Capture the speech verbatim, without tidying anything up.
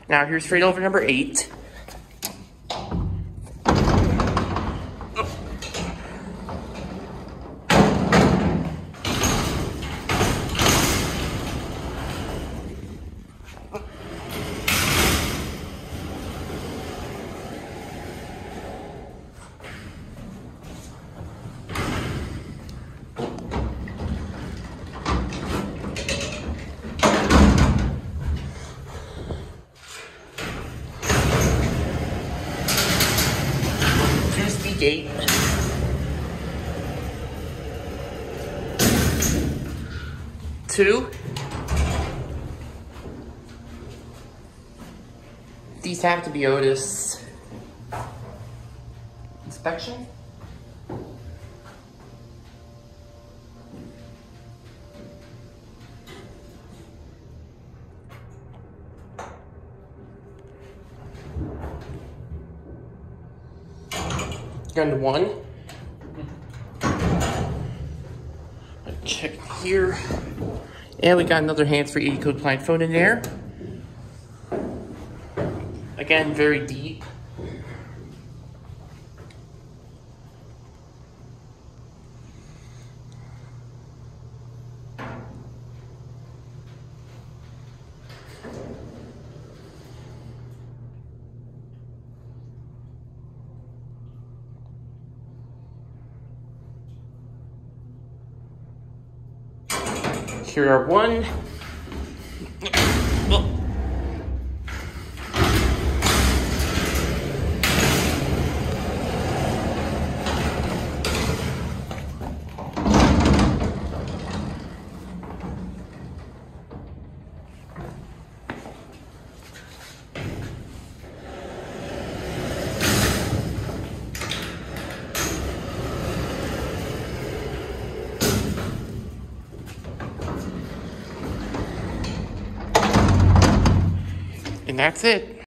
Now here's freight over number eight. Gate. Two. These have to be Otis. Inspection. Gun one. Check here. And we got another hands-free eighty code client phone in there. Again, very deep. Here are one. Oh. And that's it.